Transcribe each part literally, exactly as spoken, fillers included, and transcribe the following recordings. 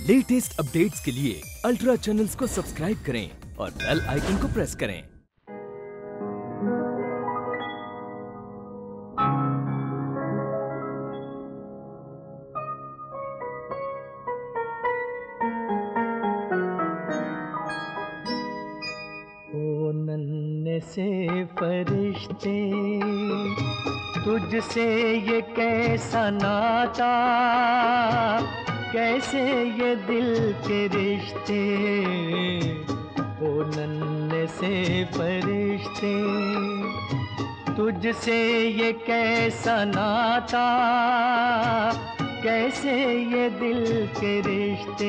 Latest updates के लिए ultra channels को सब्सक्राइब करें और बेल आइकन को प्रेस करें। ओ नन्हे से फरिश्ते, तुझसे ये कैसा नाता, कैसे ये दिल के रिश्ते। ओ नन्हे से फरिश्ते, तुझसे ये कैसा नाता, कैसे ये दिल के रिश्ते।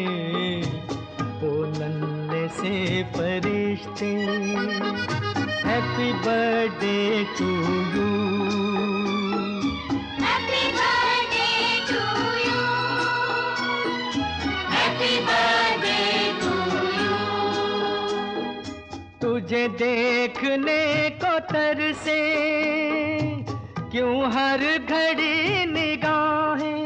ओ नन्हे से फरिश्ते, happy birthday to you, happy birthday to you, happy birthday to you. तुझे देखने को तरसे क्यों हर घड़ी निगाहें,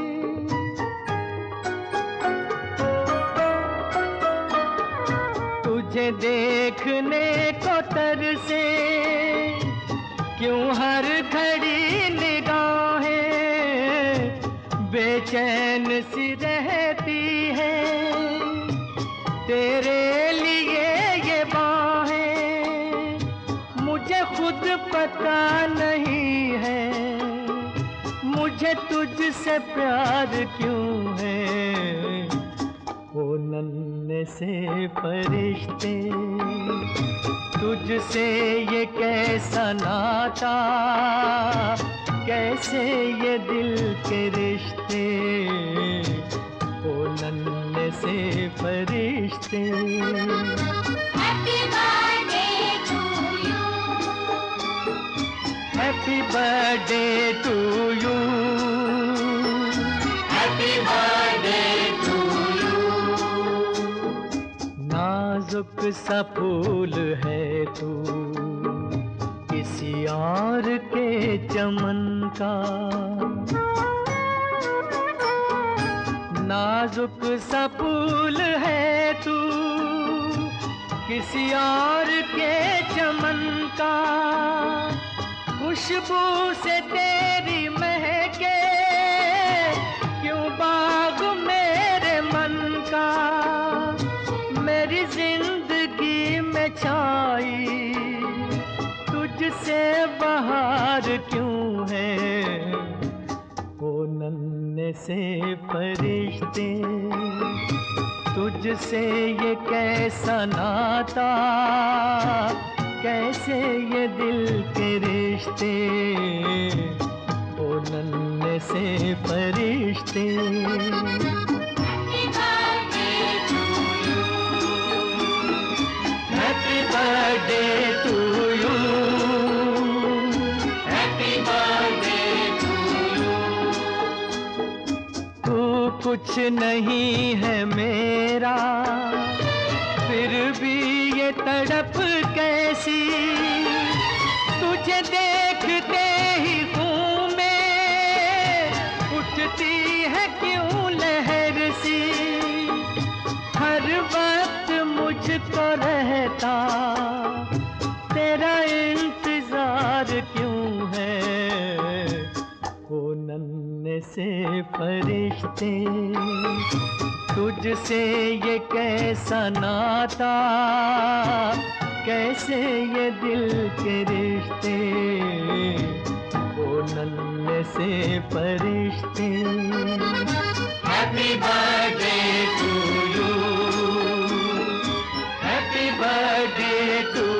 तुझे देखने को तरसे क्यों हर घड़ी निगाहें, बेचैन सी रहती है तेरे लिए ये बाहें। मुझे खुद पता नहीं है मुझे तुझसे प्यार क्यों है। ओ नन्हे से फरिश्ते, तुझसे ये कैसा नाता, कैसे ये दिल के रिश्ते। ओ नन्हे से फरिश्ते, happy birthday to you, happy birthday to you, happy birthday to you. नाजुक सा फूल है तू किसी और के चमन का, नाजुक सा फूल है तू किसी और के चमन का। खुशबू से तेरी महके क्यों बाग मेरे मन का। मेरी जिंदगी में छाई तुझसे बहार क्यों है। ओ नन्हे से फरिश्ते, तुझसे ये कैसा नाता, कैसे ये दिल के रिश्ते। ओ नन्हे से फरिश्ते, happy birthday to you, happy birthday to you. तू कुछ नहीं है मेरा, फिर भी ये तड़प कैसी। तुझे देखते ही हूँ मैं, उठती है क्यों लहर सी। हर वक्त मुझको रहता तेरा इंतजार क्यों है। ओ नन्हे से फरिश्ते, तुझसे ये कैसा नाता, कैसे ये दिल के रिश्ते। ओ नन्हे से फरिश्ते, happy birthday to you, happy birthday to